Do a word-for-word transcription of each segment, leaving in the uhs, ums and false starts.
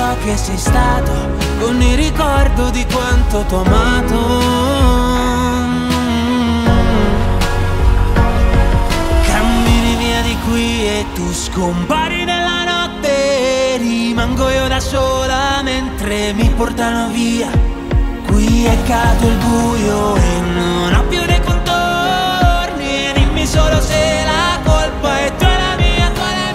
so che sei stato con il ricordo di quanto t'ho amato. Cammini via di qui e tu scompari nella notte. Rimango io da sola mentre mi portano via. Qui è calato il buio e non ho più dei contorni. E dimmi solo se la colpa è tua e la mia, tua e la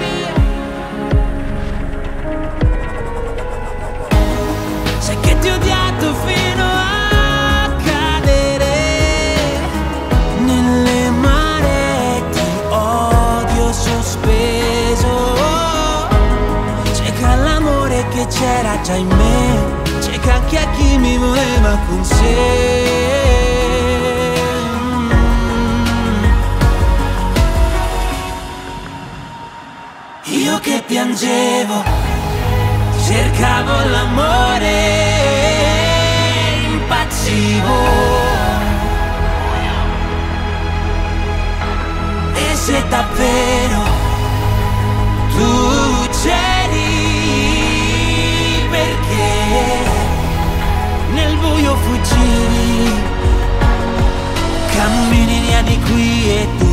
mia. Sai che ti ho odiato fino a cadere nelle maree, ti odio sospeso. C'era l'amore che c'era già in me, c'era anche a chi mi voleva con sé. Io che piangevo, cercavo l'amore, impazzivo. E se davvero tu c'eri, perché nel buio fuggivi? Cammini via di qui e